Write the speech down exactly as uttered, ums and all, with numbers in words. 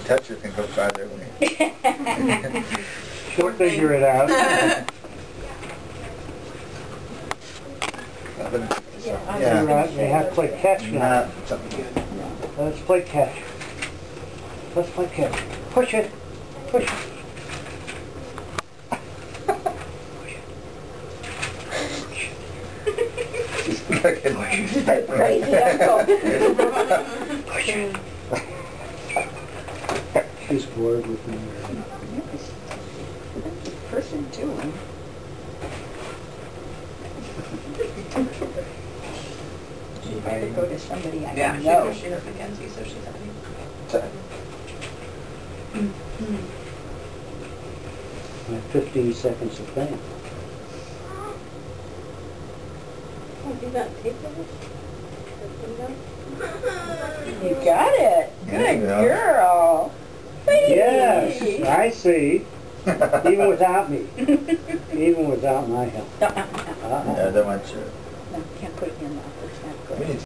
toucher can go farther away. She'll figure it out. Yeah, yeah. Right. We have to play catch now. Nah, Let's play catch. Let's play catch. Push it. Push it. Crazy uncle. Push it. She's bored with me. Person too. She'd rather go to somebody I Yeah, don't she know. knows she hurt Mackenzie, so she's happy. My fifteen seconds of fame. Oh, you got tape of it? You got it. Good Yeah. girl. Yes, I see. Even without me. Even without my help. No, no, no. Uh-uh. Yeah, that one, sure. No, can't put it in your mouth. It's not good. We need